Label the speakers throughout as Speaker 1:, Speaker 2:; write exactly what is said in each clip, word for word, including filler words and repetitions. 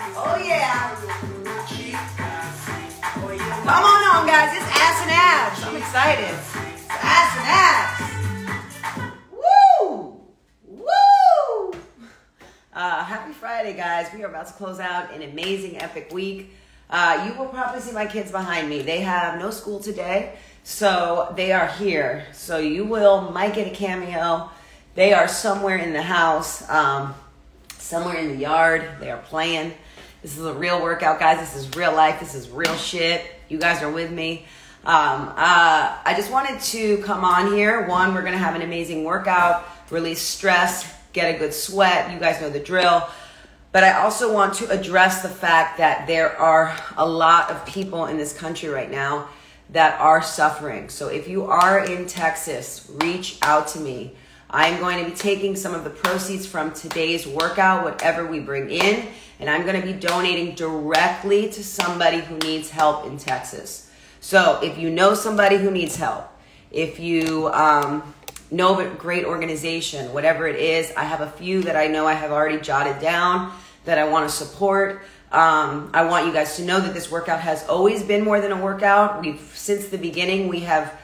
Speaker 1: Oh yeah. Come on on, guys. It's ass and abs. I'm excited. It's ass and abs. Woo! Woo! Uh, happy Friday, guys. We are about to close out an amazing, epic week. Uh, you will probably see my kids behind me. They have no school today, so they are here. So you will, might get a cameo. They are somewhere in the house, um, somewhere in the yard. They are playing. This is a real workout, guys. This is real life. This is real shit. You guys are with me. Um, uh, I just wanted to come on here. One, we're going to have an amazing workout, release stress, get a good sweat. You guys know the drill. But I also want to address the fact that there are a lot of people in this country right now that are suffering. So if you are in Texas, reach out to me. I'm going to be taking some of the proceeds from today's workout, whatever we bring in, and I'm going to be donating directly to somebody who needs help in Texas. So if you know somebody who needs help, if you um, know of a great organization, whatever it is, I have a few that I know I have already jotted down that I want to support. Um, I want you guys to know that this workout has always been more than a workout. We've, since the beginning, we have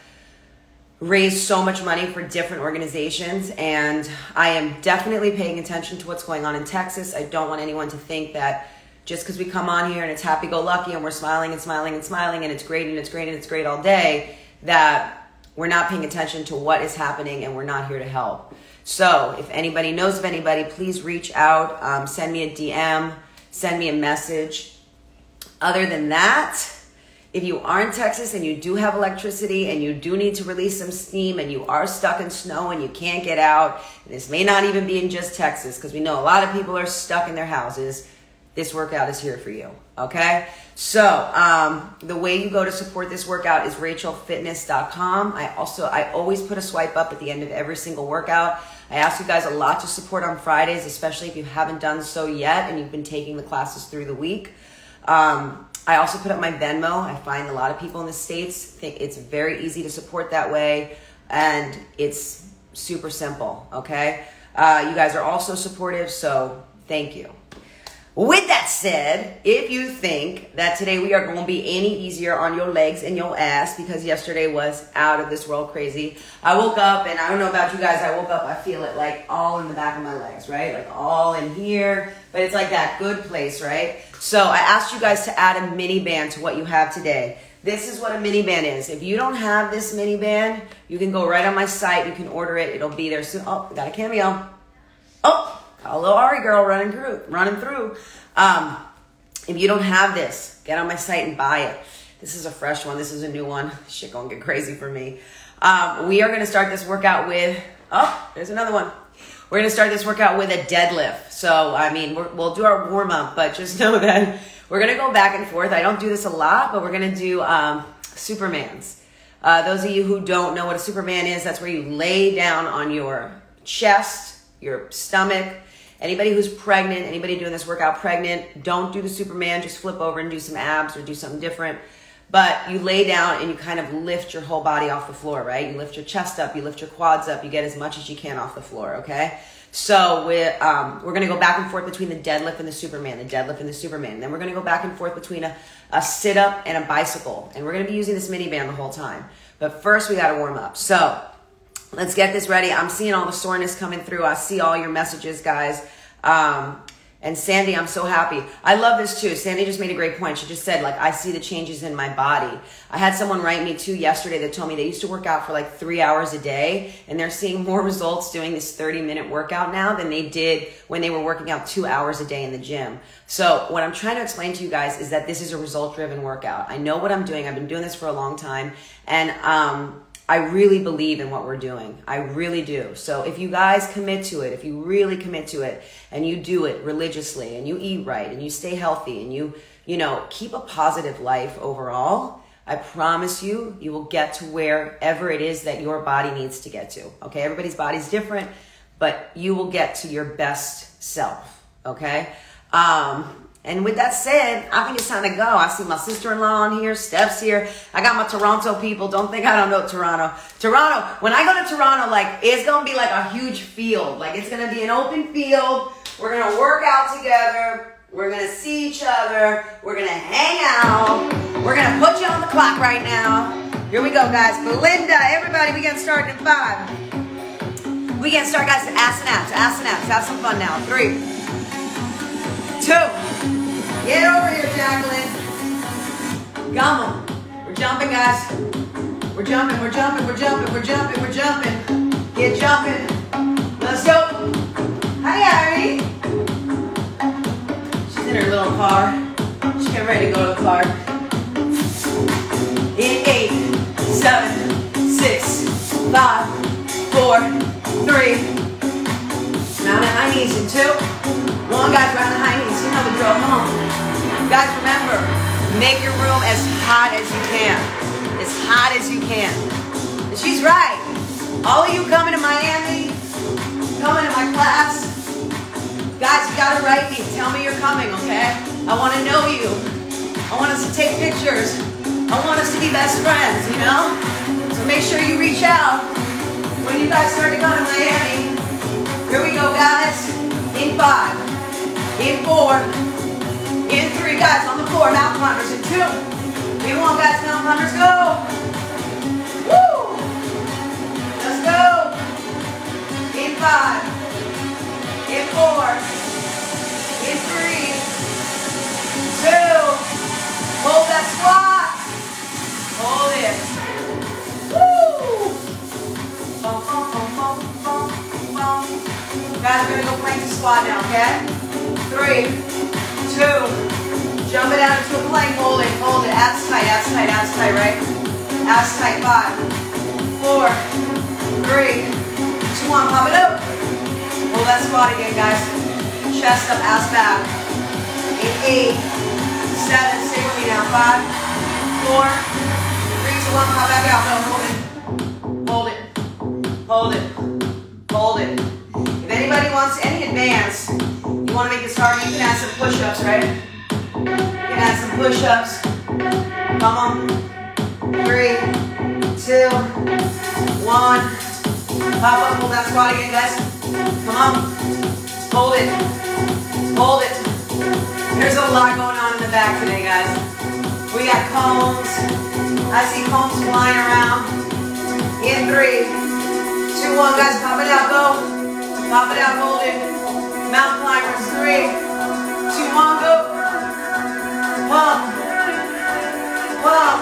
Speaker 1: raised so much money for different organizations, and I am definitely paying attention to what's going on in Texas. I don't want anyone to think that just because we come on here and it's happy-go-lucky and we're smiling and smiling and smiling and it's great and it's great and it's great all day, that we're not paying attention to what is happening and we're not here to help. So if anybody knows of anybody, please reach out, um, send me a D M, send me a message. Other than that, if you are in Texas and you do have electricity and you do need to release some steam and you are stuck in snow and you can't get out, and this may not even be in just Texas because we know a lot of people are stuck in their houses, this workout is here for you, okay? So um, the way you go to support this workout is rachel fitness dot com. I also, I always put a swipe up at the end of every single workout. I ask you guys a lot to support on Fridays, especially if you haven't done so yet and you've been taking the classes through the week. Um, I also put up my Venmo. I find a lot of people in the States think it's very easy to support that way, and it's super simple, okay? Uh, you guys are also supportive, so thank you. With that said, if you think that today we are going to be any easier on your legs and your ass because yesterday was out of this world crazy, I woke up, and I don't know about you guys, I woke up, I feel it like all in the back of my legs, right? Like all in here, but it's like that good place, right? So I asked you guys to add a mini band to what you have today. This is what a mini band is. If you don't have this mini band, you can go right on my site. You can order it. It'll be there soon. Oh, got a cameo. Oh, got a little Ari girl running through. Running through. Um, if you don't have this, get on my site and buy it. This is a fresh one. This is a new one. Shit gonna get crazy for me. Um, we are gonna start this workout with, oh, there's another one. We're going to start this workout with a deadlift. So, I mean, we're, we'll do our warm-up, but just know that we're going to go back and forth. I don't do this a lot, but we're going to do um, Supermans. Uh, those of you who don't know what a Superman is, that's where you lay down on your chest, your stomach. Anybody who's pregnant, anybody doing this workout pregnant, don't do the Superman. Just flip over and do some abs or do something different. But you lay down and you kind of lift your whole body off the floor, right? You lift your chest up, you lift your quads up, you get as much as you can off the floor, okay? So we're, um, we're going to go back and forth between the deadlift and the Superman, the deadlift and the Superman. Then we're going to go back and forth between a, a sit-up and a bicycle. And we're going to be using this mini band the whole time. But first, we got to warm up. So let's get this ready. I'm seeing all the soreness coming through. I see all your messages, guys. Um, And Sandy, I'm so happy. I love this too. Sandy just made a great point. She just said, like, I see the changes in my body. I had someone write me too yesterday that told me they used to work out for like three hours a day, and they're seeing more results doing this thirty minute workout now than they did when they were working out two hours a day in the gym. So what I'm trying to explain to you guys is that this is a result driven workout. I know what I'm doing. I've been doing this for a long time, and um, I really believe in what we're doing. I really do. So if you guys commit to it, if you really commit to it and you do it religiously and you eat right and you stay healthy and you, you know, keep a positive life overall, I promise you, you will get to wherever it is that your body needs to get to. Okay. Everybody's body's different, but you will get to your best self. Okay. Um, And with that said, I think it's time to go. I see my sister-in-law on here, Steph's here. I got my Toronto people. Don't think I don't know Toronto. Toronto, when I go to Toronto, like, it's going to be like a huge field. Like, it's going to be an open field. We're going to work out together. We're gonna see each other. We're gonna hang out. We're gonna put you on the clock right now. Here we go, guys. Belinda, everybody, we get started in five. We get started, guys. Ass and abs, ass and abs. Have some fun now. Three, two. Get over here, Jacqueline. Come on. We're jumping, guys. We're jumping, we're jumping, we're jumping, we're jumping, we're jumping. Get jumping. Let's go. Hi, Ari. She's in her little car. She's getting ready to go to the car. In eight, seven, six, five, four, three. Round the high knees in two. One, guys, round the high knees. You know the drill. Come on. Guys, remember, make your room as hot as you can. As hot as you can. And she's right. All of you coming to Miami, coming to my class, guys, you gotta write me. Tell me you're coming, okay? I want to know you. I want us to take pictures. I want us to be best friends, you know? So make sure you reach out when you guys start to come to Miami. Here we go, guys. In five, in four, in three, guys, on the floor, mountain climbers, in two. In one, guys, mountain climbers, go. Woo! Let's go. In five, in four, in three, two, hold that squat. Hold it. Woo! Bum, bum, bum, bum, bum, bum. Guys, we're gonna go plank to squat now, okay? Three, two, jump it out into a plank, hold it, hold it, abs tight, abs tight, abs tight, right? Abs tight, five, four, three, two, one, pop it up. Hold that squat again, guys. Chest up, ass back. In eight, seven, stay with me now, five, four, one, pop back out. No, hold it. Hold it. Hold it. Hold it. If anybody wants any advance, you want to make this hard, you can add some push-ups, right? You can add some push-ups. Come on. Three, two, one. Pop up, hold that squat again, guys. Come on. Hold it. Hold it. There's a lot going on in the back today, guys. We got combs. I see combs flying around. In three, two, one, guys, pop it out, go. Pop it out, hold it. Mountain climbers, three, two, one, go. Pump. Pump.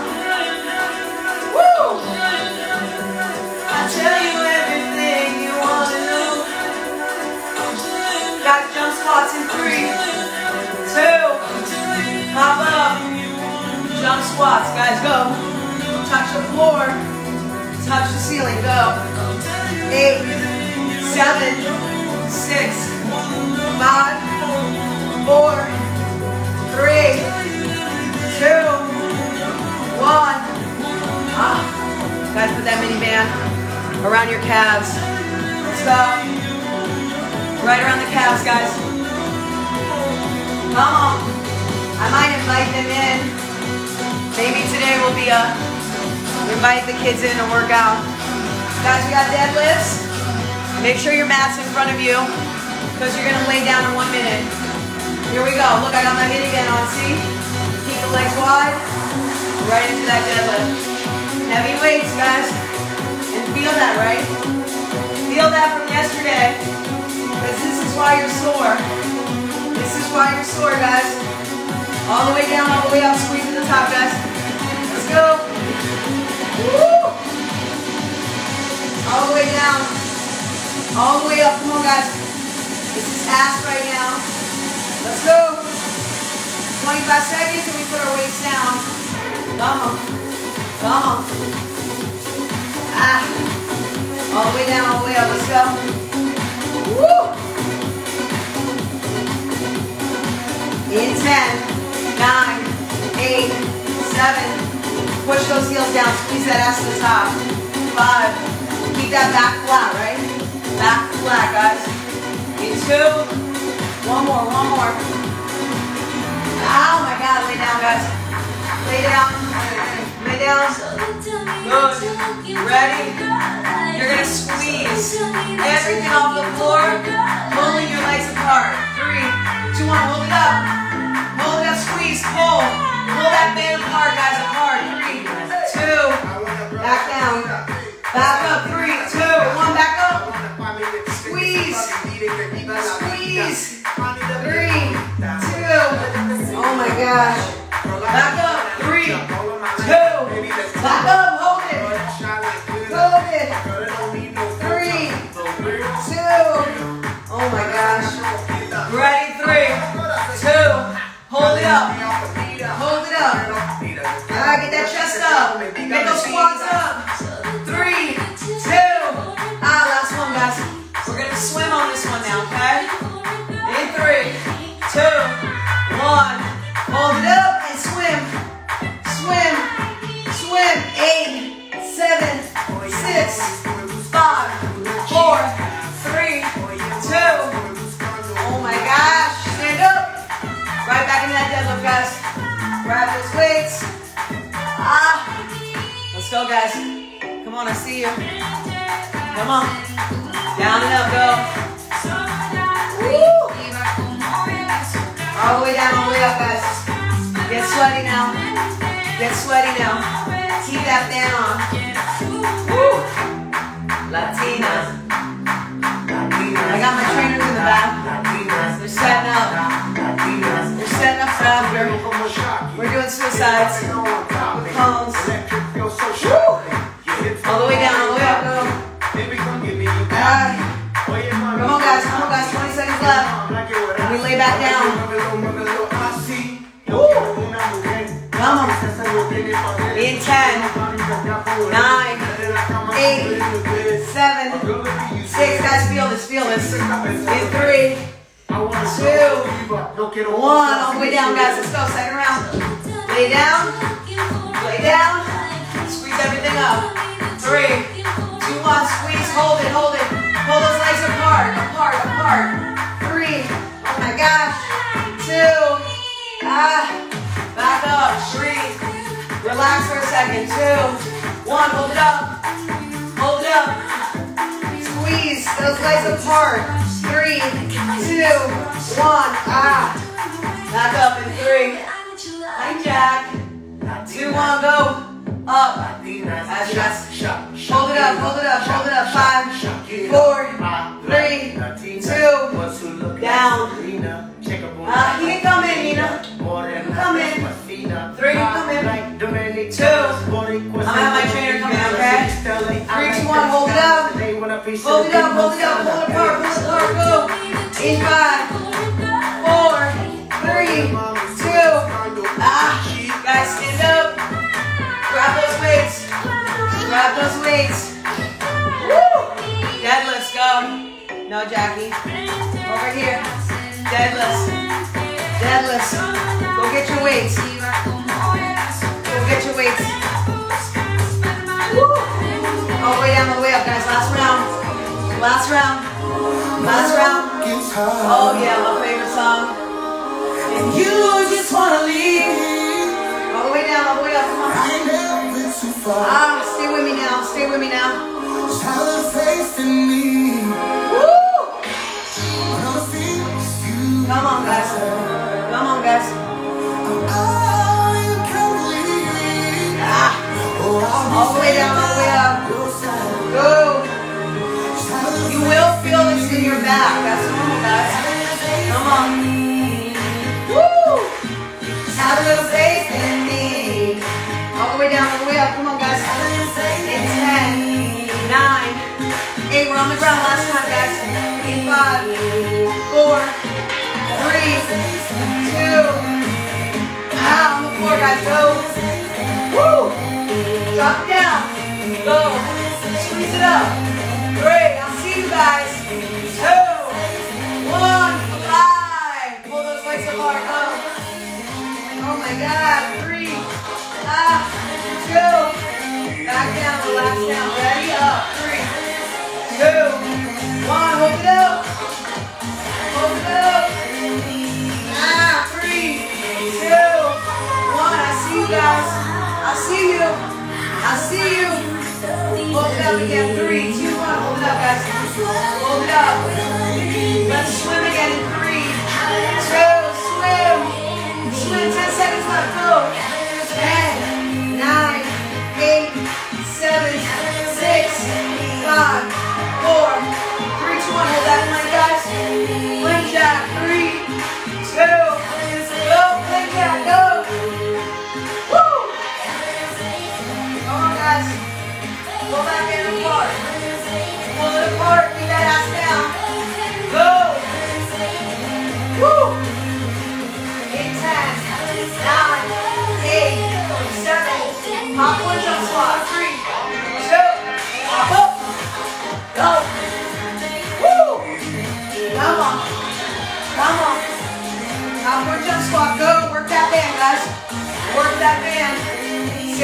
Speaker 1: Woo! I tell you everything you want to know. Guys, jump squats in three, two, pop up. Jump squats, guys, go. Touch the floor, touch the ceiling, go. Eight, seven, six, five, four, three, two, one. Ah, guys, put that mini band around your calves. Let's go. Right around the calves, guys. Come on. I might invite them in. Maybe today will be a invite the kids in to work out. Guys, we got deadlifts. Make sure your mat's in front of you because you're gonna lay down in one minute. Here we go. Look, I got my mini band on. See? Keep the legs wide. Right into that deadlift. Heavy weights, guys. And feel that, right? Feel that from yesterday. Because this is why you're sore. This is why you're sore, guys. All the way down, all the way up, squeeze to the top, guys. Let's go. Woo! All the way down. All the way up. Come on, guys. This is ass right now. Let's go. twenty-five seconds and we put our weights down. Come on. Come on. Ah. All the way down, all the way up. Let's go. Woo! In ten, nine, eight, seven. Push those heels down. Squeeze that ass to the top. Five. Keep that back flat, right? Back flat, guys. In two. One more, one more. Oh my God, lay down, guys. Lay down. Lay down. Good. Ready? You're gonna squeeze everything off the floor, pulling your legs apart. Three, two, one, hold it up. apart, guys, apart. Three, two, back down. Back up, three, two, one, back up. Squeeze, squeeze. Three, two, oh my gosh. Back up, three, two, back up, hold it. Hold it. Three, two, oh my gosh. Ready, three, two, hold it up. Hold it up. Ah, get that chest up. Get those squats up. Three, two, ah, last one, guys. We're gonna swim on this one now, okay? In three, two, one. Hold it up and swim. Swim. Swim. Eight, seven, six, five, four, three, two. Oh my gosh. Stand up. Right back in that deadlift, guys. Grab those weights. Ah. Let's go, guys. Come on, I see you. Come on. Down and up, go. Woo. All the way down, all the way up, guys. Get sweaty now. Get sweaty now. Keep that fan on. Woo. Latina. I got my trainers in the back. They're setting up. They're setting up for after. We're doing suicides with cones. Woo. All the way down, all the way up, go. Uh, come on, guys, come on, guys. twenty seconds left. And we lay back down. Woo. Come on. In ten, nine, eight, seven, six. Guys, feel this, feel this. In three, two, one. All the way down, guys. Let's go. Second round. Lay down. Lay down. Squeeze everything up. Three, two, one. Squeeze. Hold it, hold it. Pull those legs apart, apart, apart. Three. Oh my gosh. Two. Ah. Back up. Three. Relax for a second. Two. One. Hold it up. Hold it up. Squeeze those legs apart. Three. Two. One. Ah. Back up in three. Hi, Jack. Two. One. Go. Up. That's just. Hold it up. Hold it up. Hold it up. Five. Four. Three. Two. Down. Uh, he can come in, Nina. Come in. Three, come in. Two. I'm gonna have my trainer come in, okay? Three, two, one, hold it up. Hold it up, hold it up, hold it apart, hold it apart, go. In five, four, three, two. Ah, guys, stand up. Grab those weights. Grab those weights. Woo! Deadlifts, go. No, Jackie. Over here. Deadlifts. Deadlifts. Go get your weights. Go get your weights. Woo! All the way down, all the way up, guys. Last round. Last round. Last round. Oh yeah, my favorite song. And you just wanna leave. All the way down, all the way up. Come on. Ah, stay with me now. Stay with me now. Woo! Come on, guys. Come on, guys. Ah. All the way down, all the way up. Go. You will feel this in your back. That's normal, guys. Come on. Woo! Have a little faith in me. All the way down, all the way up. Come on, guys. In ten, nine, eight. We're on the ground last time, guys. In five, four, three, two. Ah, on the floor, guys. Go. Woo! Drop it down. Go. Squeeze it up. Great. I'll see you guys. Two, one, five. Pull those legs apart. Go. Oh my God. Three. Ah. Two. Back down. Relax down. Ready? Up. Three. Two. One. Hold it up. Hold it up. Ah. Three. Two. One. I see you guys. I see you. I see you. Hold it up again. Three, two, one. Hold it up, guys. Hold it up. Let's swim again in three, two, swim. Swim. Ten seconds left. Go. Ten.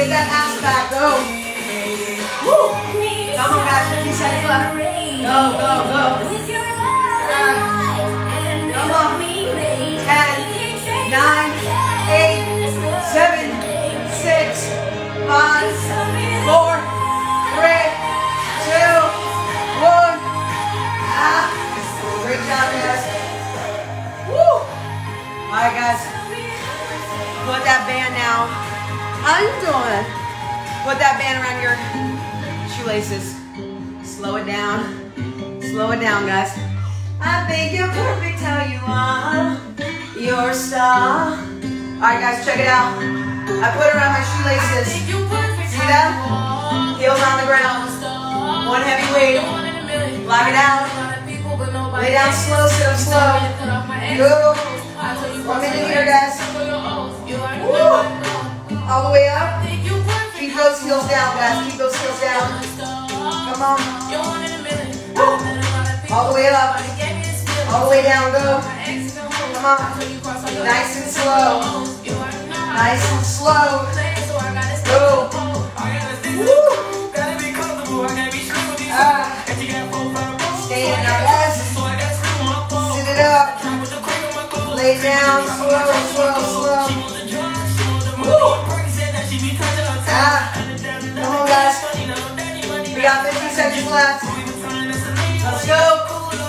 Speaker 1: Take that ass back. Go. Woo. Come on, guys. fifty seconds left. Go, go, go. Uh, come on. ten, nine, eight, seven, six, five, four, three, two, one. Ah. Great job, guys. Woo. All right, guys. Put that band now. How you doing? Put that band around your shoelaces. Slow it down. Slow it down, guys. I think you're perfect how you are. You're a star. Alright, guys, check it out. I put it around my shoelaces. See that? Heels on the ground. One heavy weight. Lock it out. Lay down slow, sit up slow. Go. One minute here, guys. Woo. All the way up. Keep those heels down, guys. Keep those heels down. Come on. Woo. All the way up. All the way down. Go. Come on. Nice and slow. Nice and slow. Go. Woo. Ah. Stay in our best. Sit it up. Lay down. Slow, slow, slow. Woo. Ah. Come on, guys. We got fifty seconds left. Let's go.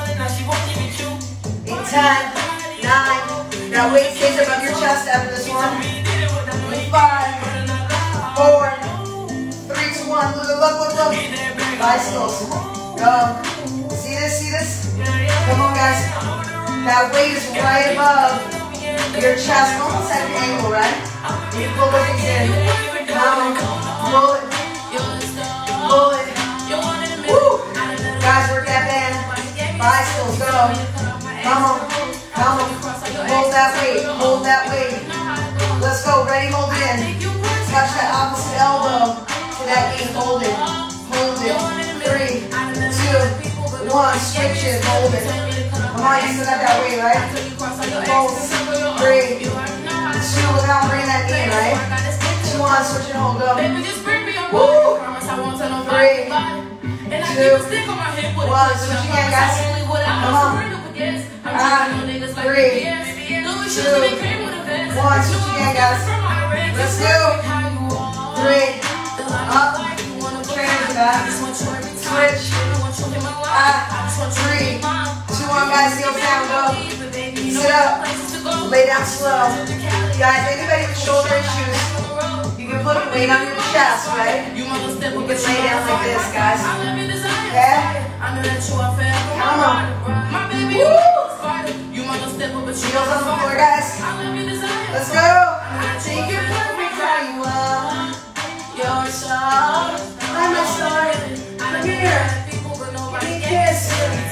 Speaker 1: In ten, nine. Now weight stays above your chest after this one. Five, four, three, two, one. Look, look, look, look. Bicycles. Go. See this, see this? Come on, guys. That weight is right above your chest. Almost at an angle, right? You pull the things in. Come on. Pull it. Pull it. Woo. Guys, work that band. Bicycles, go. Come on. Come on. Hold that weight. Hold that weight. Let's go. Ready, hold it in. Touch that opposite elbow to that knee. Hold it. Hold it. Three, two, one. Switch it. Hold it. Come on, you still got that weight, right? Hold. Three, two. Look how I'm bringing that knee in, right? Two on. Switch and hold. Go. Woo. Three, two, one. Switch again, guys. Come on. Ah, three, two, one. Switch again, guys. Let's go. Three, up, trainers back. Switch. Ah, three, two, one, guys. Heels down, go. Sit up. Lay down slow. Guys, anybody with shoulder issues, you can put a weight on your chest, right? You can lay down like this, guys. Okay? Come on. Woo! Heels on the floor, guys. Let's go. Take your perfect how you are. You're a star. I'm a star. I'm here. Give me a kiss.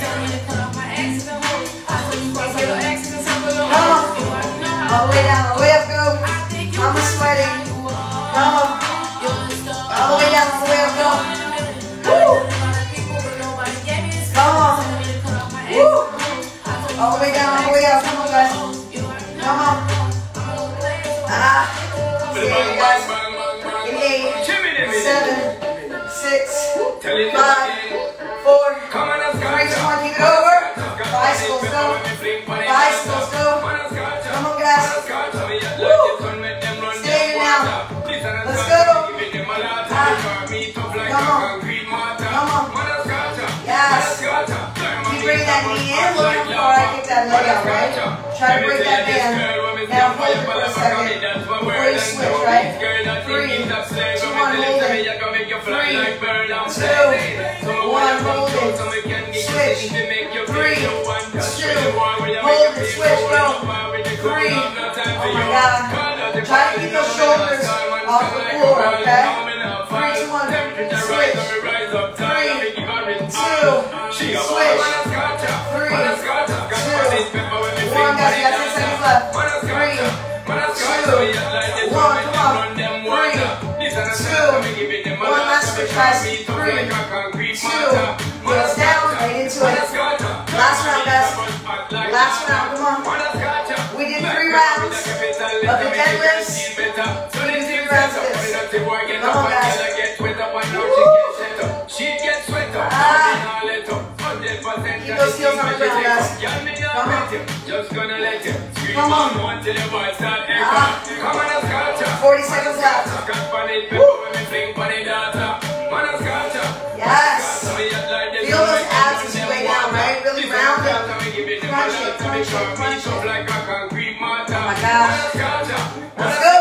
Speaker 1: Come on. All the way down, all the way up, go. I'm sweating. Come on. All the way down, all the way up, go. Woo. Come on. Woo. All the way down, all the way up. Come on, guys. Come on. Ah. See you guys. In eight, seven, six, five, four, three, two, one. Keep it over. Bicycles, go. Bicycles, go. Come on, guys. Woo. Stay here now. Let's go. Ah. Come on. Come on. Yes. You bring that knee in, look how far I get that leg out, right? Try to break that band. Now hold it for a second before you switch, right? Three, two, one, hold it. Three, two, one, hold it. Switch. Three, two, hold it, switch, go. Three, oh my God. Try to keep those shoulders off the floor, okay? Three, two, one, switch. Three, two, switch. Three, two, one, guys, you got ten seconds left. Three, two, one, come on. Three, two, one, last switch, guys. Three, two, heels down, right into it. Last round, guys. Last round, come on. We did three rounds of the deadlifts. We did three rounds of this. Come on, guys. Ah. Keep those heels on the ground, guys. Come on. Come on. Ah. forty seconds left. Woo. Yes. Feel those abs as you lay down, right? Really round them. Crunch it, crunch it, crunch it. Oh my gosh. Let's go.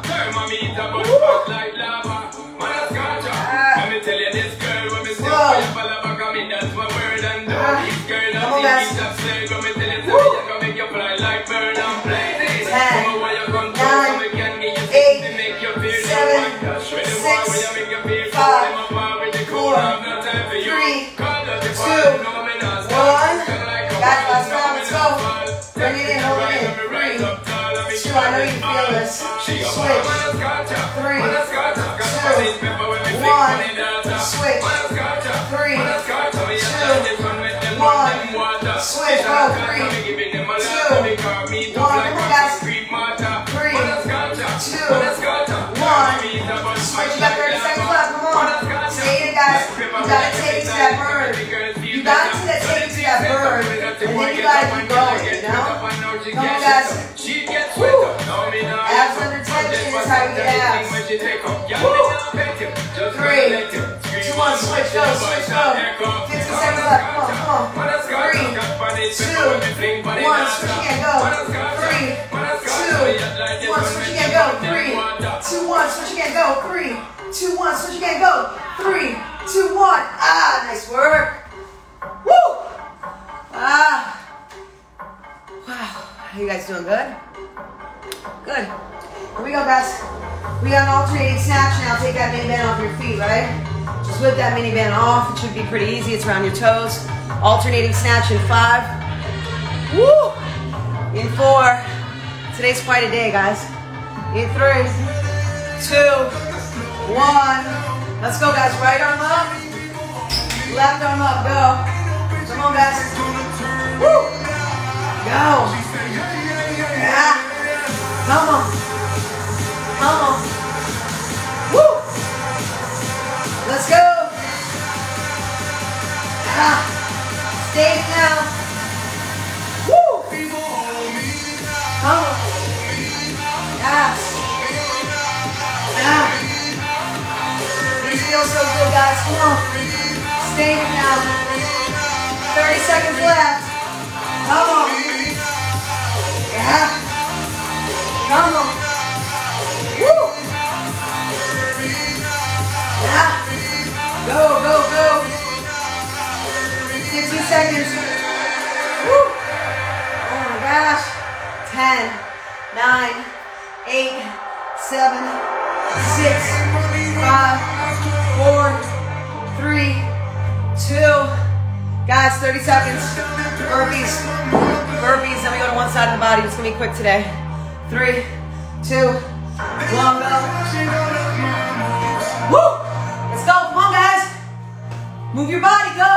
Speaker 1: Come on, guys. Woo. ten, nine, eight, seven, six, five, four, three, two, one. Guys, last round. Let's go. Bring it in, hold it in. Three, two. I know you feel this. Switch. Three, two, one. Switch. Three, two, one. Switch. Go. Three, two, one. Come on, guys. Three, two, one. Switch. You got thirty seconds left. Come on. Stay in, guys. You gotta take it to that bird. You gotta take it to that bird. And then you gotta keep going, you know? Come on, guys. Woo. Abs under tension is how you get abs. Woo. Three, two, one. Switch. Go. Switch. Go. fifty seconds left. Come on. Come on. Three, two, one. Switch again. Go. Three, two, one. Switch again. Go. Three, two, one. Switch again. Go. Three, two, one. Switch again. Go. Three, two, one. Ah, nice work. Woo! Ah. Wow. Are you guys doing good? Good. Here we go, guys. We got an alternating snatch now. Take that mini band off your feet, right? Just whip that mini band off. It should be pretty easy. It's around your toes. Alternating snatch in five. Woo! In four. Today's quite a day, guys. In three, two, one. Let's go, guys. Right arm up. Left arm up. Go. Come on, guys. Woo! Go. Yeah. Come on. Come on. Woo! Let's go. Ah. Stay now. Woo! Come on. Yes. Ah. These feel so good, guys. Come on. Stay now. thirty seconds left. Come on. Yeah. Come on. Woo. Yeah. Go, go, go. fifteen seconds. Woo. Oh my gosh. ten, nine, eight, seven, six, five, four, three, two. Guys, thirty seconds. Burpees. Burpees. Then we go to one side of the body. It's going to be quick today. Three, two, one, go. Woo! Let's go. Come on, guys. Move your body. Go.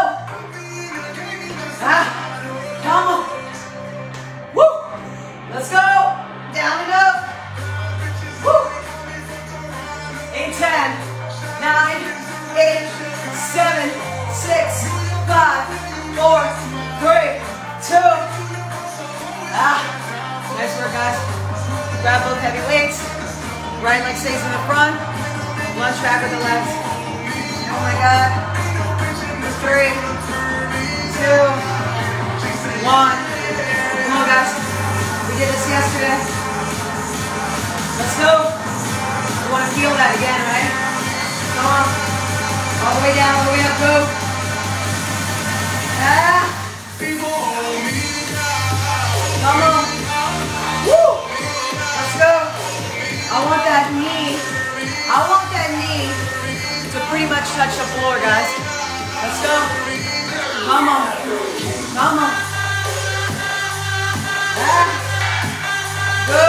Speaker 1: Ah. Come on. Woo! Let's go. Down and up. Woo! In ten, nine, eight, seven, six, five, four, three, two. Ah, nice work, guys. Grab both heavy weights. Right leg stays in the front. Lunge back with the left. Oh my God. Three, two, one. Come on, guys. We did this yesterday. Let's go. You want to feel that again, right? Come on. All the way down, all the way up, go. Ah. Come on. Woo. Let's go. I want that knee. I want that knee to pretty much touch the floor, guys. Let's go. Come on. Come on. Ah. Go.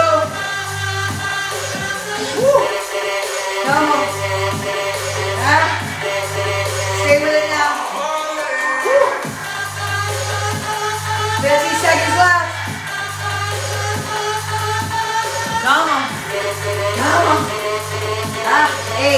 Speaker 1: Woo. Come on. Ah. Stay with it now. Woo. fifty seconds left. Come on. Come on. Ah, eight.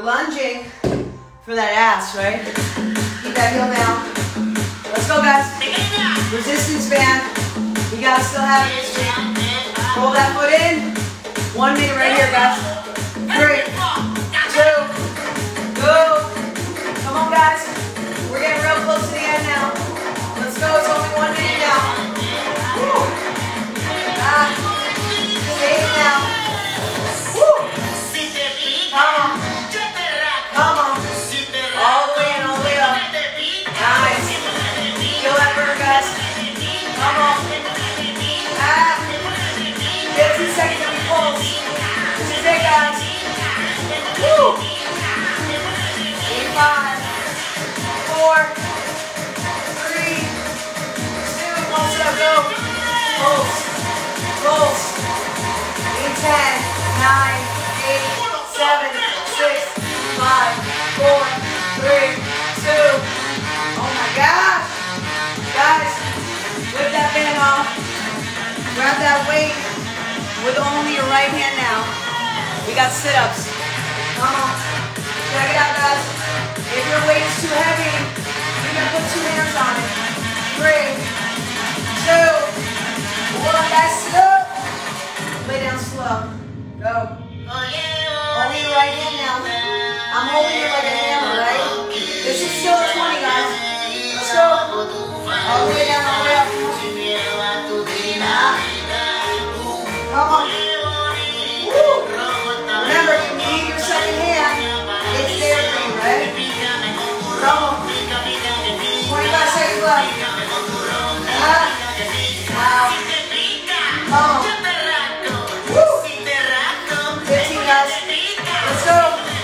Speaker 1: lunging for that ass, right? Keep that heel down. Let's go, guys. Resistance band. You gotta still have it. Hold that foot in. One minute right here, guys. Three, two, go. Come on, guys. We're getting real close to the end now. Let's go. It's only one minute now. Woo. Ah. Stay now. Woo. Come on. Come on. All the way in, all the way up. Nice. Feel that burn, guys. Come on. Ah. fifteen seconds of pulse. This is it, guys. Woo. In five, four, three, two, one, so go. Pulse. Pulse. In ten, nine, eight, seven, six, five, four, three, two. Oh my gosh. Guys, whip that band off. Grab that weight with only your right hand now. We got sit-ups. Come on. Check it out, guys. If your weight is too heavy, you can put two hands on it. Three, two, one. Guys, slow. Lay down slow. Go. Only your right hand now. I'm holding it like a hammer, right? This is still a twenty, guys. Let's go. All the way down, all the way up. Ah. Come on. Woo. Remember, if you need your second hand, it's there for you, right? Come on. twenty-five seconds left. Ah. Wow. Come on. Woo. fifteen, guys. Let's go.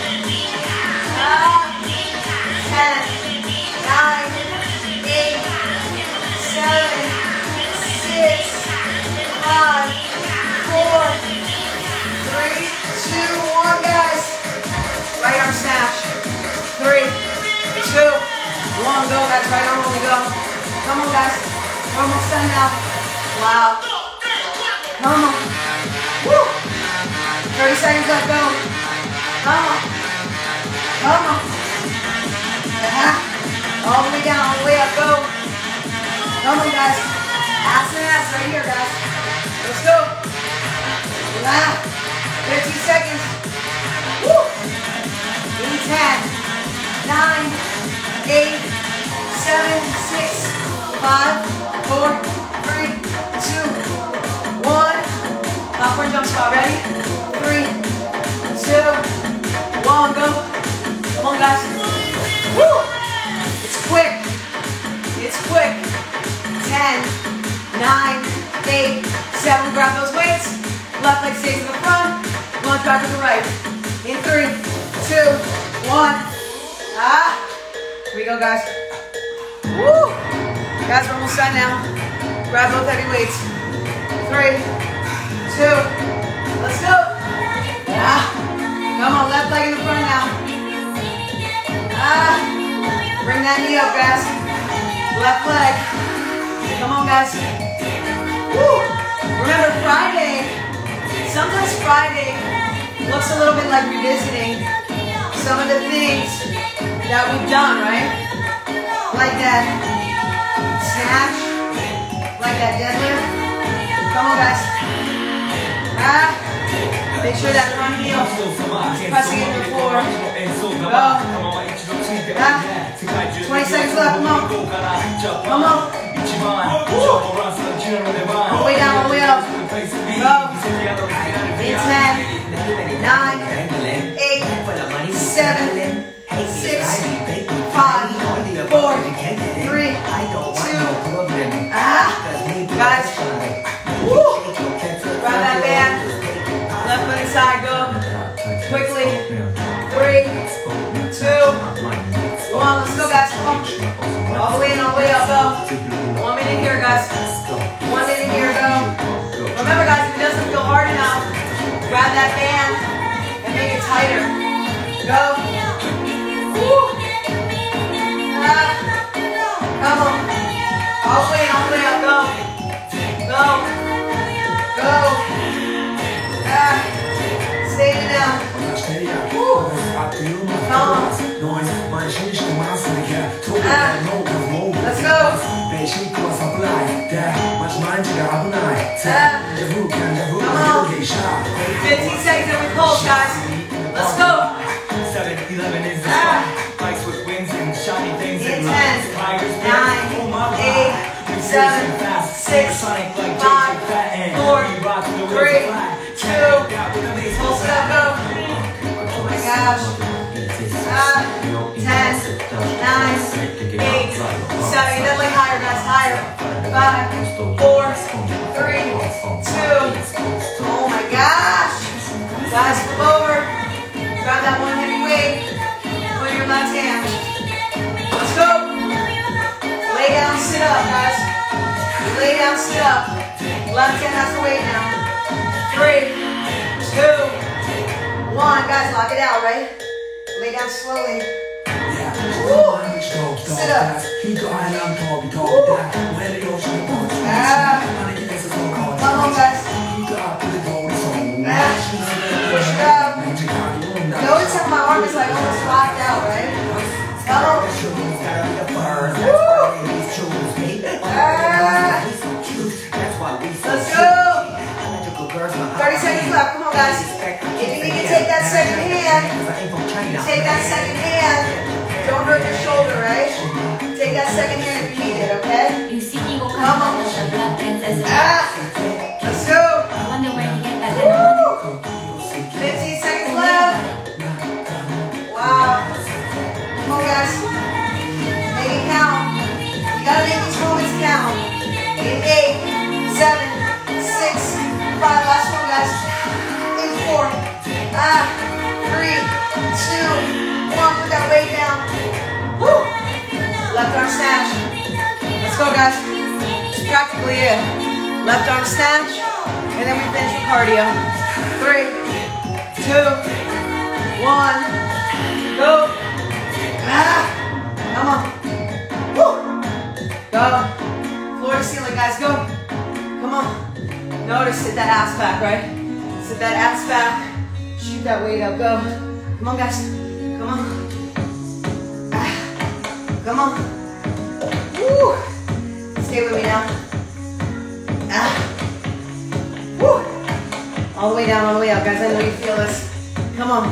Speaker 1: Ah. ten, nine, eight, seven, six, five, four, three, two, one, guys. Right arm snatch. Three, two, one, go, guys. Right arm only go. Come on, guys. We're almost done now. Wow. Come on. Woo. thirty seconds left, go. Come on. Come on. Uh-huh. All the way down, all the way up, go. Come on, guys. Ass and ass right here, guys. Let's go. Ah. fifteen seconds. Woo. In ten, nine, eight, seven, six, five, four, three, two, one. Popcorn jump spot, ready? Three, two, one, go. Come on, guys. Woo. It's quick. It's quick. ten, nine, eight, seven. Grab those weights. Left leg stays in the front. Lunge back to the right. In three, two, one. Ah. Here we go, guys. Woo. Guys, we're almost done now. Grab both heavy weights. Three, two. Let's go. Ah. Come on, left leg in the front now. Ah. Bring that knee up, guys. Left leg. Come on, guys. Woo. Remember, Friday, sometimes Friday looks a little bit like revisiting some of the things that we've done, right? Like that snatch, like that deadlift. Come on, guys. Ah. Make sure that front heel is pressing into the floor. Go. Ah. twenty seconds left, come on. Come on. Woo. All the way down, all the way up. Go. In ten, nine, eight, seven, six, five, four, three, two, ah. Guys. Woo. Grab that band. Left foot inside, go. Quickly. Three, two, one. Let's go, guys. Come on. All the way in, all the way up, go. One minute here, guys. One minute here, go. Remember, guys, if it doesn't feel hard enough, grab that band and make it tighter. Go. Woo. Ah. Come on. All the way in, all the way up, go. Go. Go. Ah. Stay down. Woo. Let's go. fifteen seconds and we pulse, guys. Let's go.
Speaker 2: seven eleven is the
Speaker 1: Ah.
Speaker 2: spot. Bikes with wings and shiny things and
Speaker 1: ten,
Speaker 2: lights. Tigers,
Speaker 1: nine,
Speaker 2: oh my God.
Speaker 1: eight,
Speaker 2: New
Speaker 1: seven,
Speaker 2: fierce and fast.
Speaker 1: six,
Speaker 2: Sonic like
Speaker 1: five,
Speaker 2: Jason Fat and
Speaker 1: four,
Speaker 2: we rock the wheels
Speaker 1: three,
Speaker 2: fly.
Speaker 1: two,
Speaker 2: Got with a bass
Speaker 1: pulse it up, go. Oh my gosh. Ah, ten, nine, eight, seven. Get that leg higher, guys, higher. Five, four, three, two. Oh my gosh. Guys, flip over. Grab that one heavy weight. Put your left hand. Let's go. Lay down, sit up, guys. Lay down, sit up. Left hand has the weight now. Three, two, one. Guys, lock it out, right? Lay down slowly. Woo. Sit up. Woo. Ah. Come on, guys. Ah. Push it up. Notice how my arm is like almost locked out, right? Come on. Woo. Ah. Let's go. thirty seconds left. Come on, guys. If you need to take that second hand, take that second hand. Don't hurt your shoulder, right? Take that second hand if you need it, okay? Come on. Ah. Let's go. Woo. fifteen seconds left. Wow. Come on, guys. Make it count. You gotta make these moments count. In eight, seven, six, five. Last one, guys. In four. Ah. Three, two, one. Put that weight down. Woo. Left arm snatch. Let's go, guys. It's practically it. Left arm snatch. And then we finish with cardio. Three, two, one, go. Ah, come on. Woo. Go. Floor to ceiling, guys, go. Come on. Notice, sit that ass back, right? Sit that ass back. Shoot that weight up, go. Come on, guys. Come on. Ah, come on. Woo. Stay with me now. Ah. Woo. All the way down, all the way up. Guys, I know you feel this. Come on.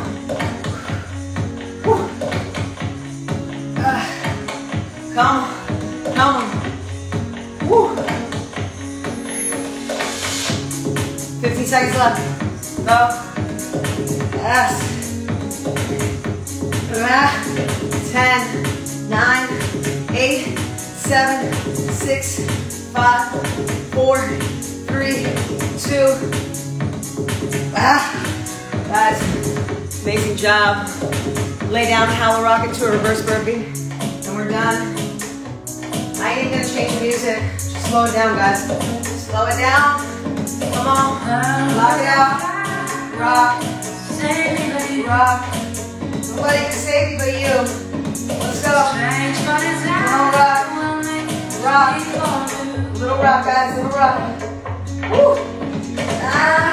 Speaker 1: Woo. Ah. Come on. Come on. Woo. fifteen seconds left. Go. Yes. Ah. ten, nine, eight, seven, six, five, four, three, two. Ah, guys, amazing job. Lay down, Howler Rock into a reverse burpee, and we're done. I ain't even gonna change the music. Just slow it down, guys. Slow it down. Come on, lock it out. Rock, rock. Nobody can save me but you. Let's go. Come on, rock, rock. Little rock, guys, little rock. Woo. I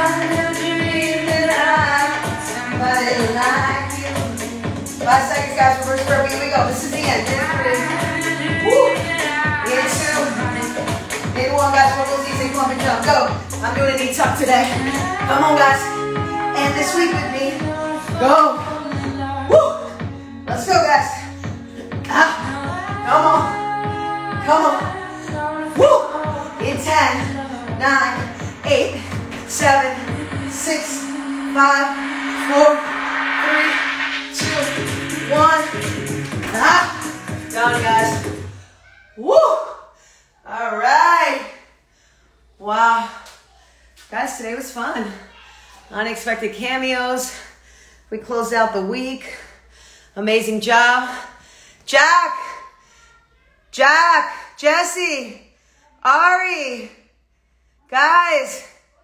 Speaker 1: Somebody like you. Five seconds, guys. Reverse burpee. Here we go. This is the end. In three. Woo. In two. In one, guys. One goes easy. Pump and jump. Go. I'm doing a knee tuck today. Come on, guys. And this week with me. Go. Woo. Let's go, guys. Ah. Come on. Come on. Woo. In ten, nine, eight, seven, six, five, four, three, two, one. Ah, done, guys. Woo! All right. Wow. Guys, today was fun. Unexpected cameos. We closed out the week. Amazing job. Jack! Jack! Jesse! Ari! Guys!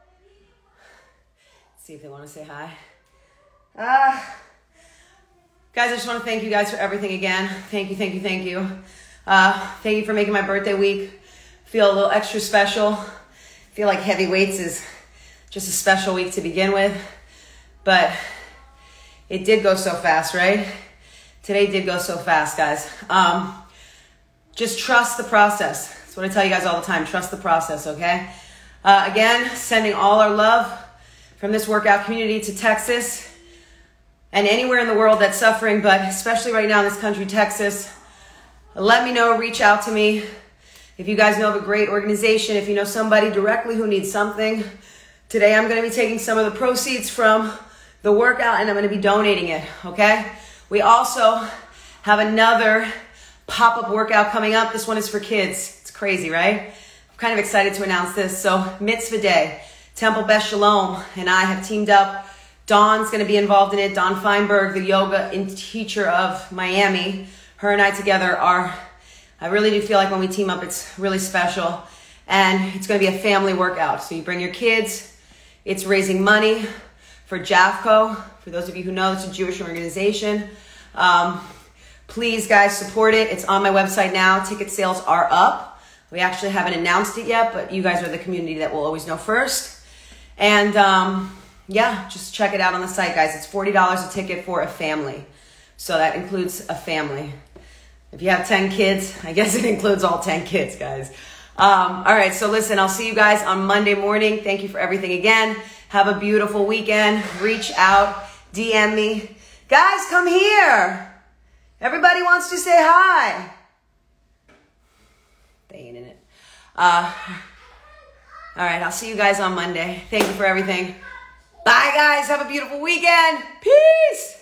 Speaker 1: See if they want to say hi. Uh, guys, I just want to thank you guys for everything again. Thank you, thank you, thank you. Uh, thank you for making my birthday week feel a little extra special. I feel like heavyweights is just a special week to begin with. But it did go so fast, right? Today did go so fast, guys. Um, just trust the process. That's what I tell you guys all the time. Trust the process, okay? Uh, again, sending all our love from this workout community to Texas and anywhere in the world that's suffering, but especially right now in this country, Texas. Let me know, reach out to me. If you guys know of a great organization, if you know somebody directly who needs something, today I'm going to be taking some of the proceeds from the workout and I'm going to be donating it, okay? We also have another pop-up workout coming up. This one is for kids. It's crazy, right? I'm kind of excited to announce this. So Mitzvah Day, Temple Beth Shalom and I have teamed up. Dawn's going to be involved in it. Dawn Feinberg, the yoga teacher of Miami. Her and I together are, I really do feel like when we team up, it's really special. And it's going to be a family workout. So you bring your kids. It's raising money for J A F C O. For those of you who know, it's a Jewish organization. Um, please, guys, support it. It's on my website now. Ticket sales are up. We actually haven't announced it yet, but you guys are the community that will always know first. And um, yeah, just check it out on the site, guys. It's forty dollars a ticket for a family. So that includes a family. If you have ten kids, I guess it includes all ten kids, guys. Um, all right, so listen, I'll see you guys on Monday morning. Thank you for everything again. Have a beautiful weekend. Reach out, D M me. Guys, come here. Everybody wants to say hi. They ain't in it. Uh, all right, I'll see you guys on Monday. Thank you for everything. Bye, guys. Have a beautiful weekend. Peace.